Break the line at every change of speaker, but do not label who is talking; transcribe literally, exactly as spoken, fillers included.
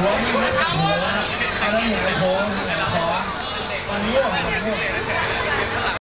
วนี่ไม่หัวอันนั้นหัวโค้งหัวคอวันนี้ออกมา